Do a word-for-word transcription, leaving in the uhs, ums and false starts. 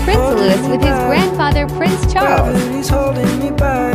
Prince Louis with his grandfather Prince Charles. Gravity's holding me back.